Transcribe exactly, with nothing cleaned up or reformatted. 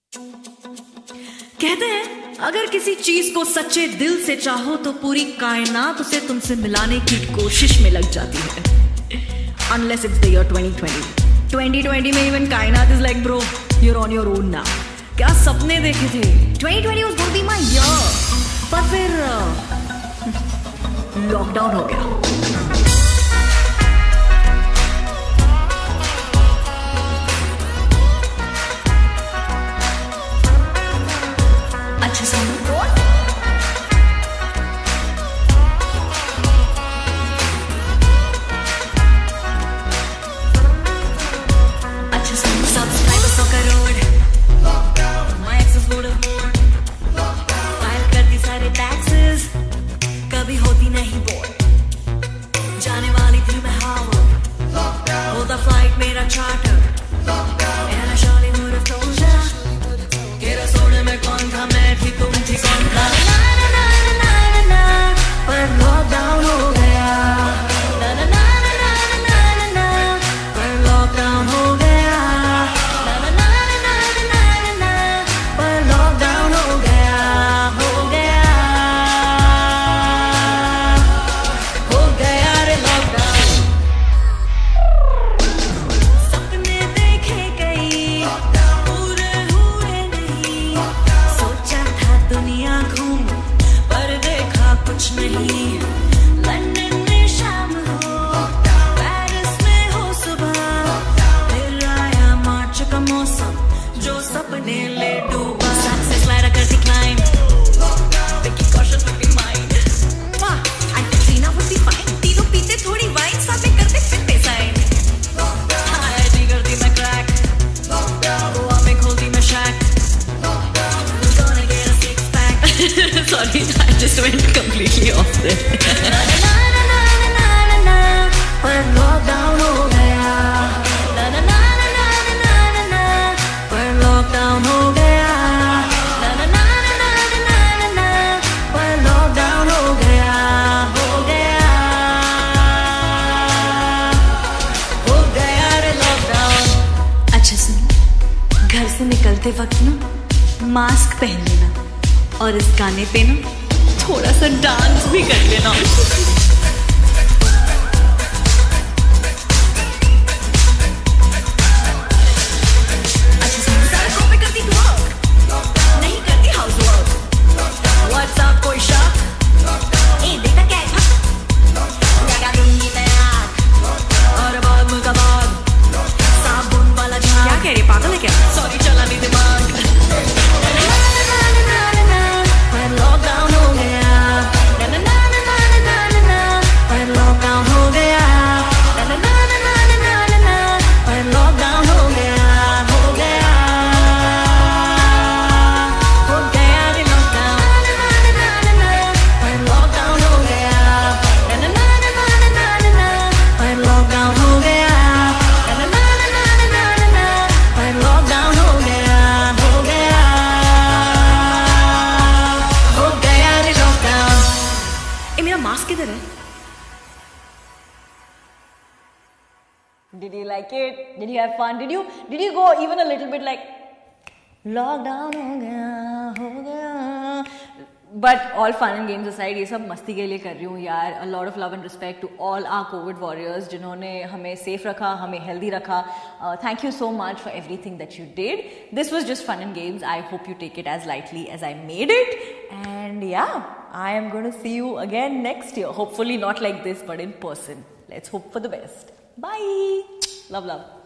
कहते हैं अगर किसी चीज को सच्चे दिल से चाहो तो पूरी कायनात उसे तुमसे मिलाने की कोशिश में लग जाती है। Unless it's the year twenty twenty. twenty twenty में even कायनात is like bro, you're on your own now. क्या सपने देखे थे? twenty twenty was going to be my year. पर फिर लॉकडाउन हो गया। अच्छा सुनो, अच्छा सुनो, सब्सक्राइबर्स सौ crore, my excess load of more, file करती सारे टैक्सेस, कभी होती नहीं बोर, जाने वाली थी मैं हार्वर्ड, होता फ्लाइट मेरा charter, and I surely would have told ya कि रसोड़े में कौन था, मैं थी तुम थी कौन था, ना ना ना ना ना ना, पर लॉकडाउन हो गया, ना ना ना ना ना ना ना, पर लॉकडाउन हो गया, ना ना ना ना ना ना ना, पर लॉकडाउन हो गया, हो गया, हो गया रे लॉकडाउन। सपने देखे कई पूरे हुए नहीं, सोचा था दुनिया घूम पर देखा कुछ नहीं, लंदन में शाम हो, पेरिस में हो सुबह, फिर आया मार्च का मौसम जो सपने ले डूबा, सक्सेस लायरा कर decline, Vicky Kaushal would be mine, वाह एंटीना would be fine, तीनों पीते थोड़ी वाइन, साथ में करते फिर साइन, आईआईटी करती मैं क्रैक, गोवा में खोलती मैं शैक, gonna get a six pack. Sorry, I just went completely off there. ना ना ना ना ना ना ना, पर लॉकडाउन हो गया, ना ना ना ना ना ना ना, पर लॉकडाउन हो गया, ना ना ना ना ना ना, पर लॉकडाउन हो गया, हो गया, हो गया रे लॉकडाउन। अच्छा सुनो, घर से निकलते वक्त ना मास्क पहन लेना और इस गाने पे ना थोड़ा सा डांस भी कर लेना। अच्छा सुनो, सड़कों पे करती walk, नहीं करती housework, WhatsApp कोई शक, ए बेटा क्या है लगा दूंगी तैयार, और बाद मुल्का बाद साबुन वाला झाग, क्या कह रही पागल है क्या, सॉरी चला नहीं दिमाग, लॉकडाउन हो गया, ना ना ना ना ना ना ना, पर लॉकडाउन हो गया, ना ना ना ना ना ना ना, पर लॉकडाउन हो गया, हो गया, हो गया रे लॉकडाउन, ना ना ना ना ना, पर लॉकडाउन हो गया, ना ना ना ना ना ना, पर लॉकडाउन हो गया, ना ना ना ना ना ना, पर लॉकडाउन हो गया, हो गया, हो गया रे लॉकडाउन। ए मेरा मास्क किधर है? Did you like it? Did you have fun? Did you did you go even a little bit like lockdown हो गया, हो गया? But all fun and games aside, ये सब मस्ती के लिए कर रही हूँ यार। A lot of love and respect to all our COVID warriors जिन्होंने हमें safe रखा, हमें healthy रखा. Uh, thank you so much for everything that you did. This was just fun and games. I hope you take it as lightly as I made it. And yeah, I am going to see you again next year. Hopefully not like this, but in person. Let's hope for the best. Bye. Love, love.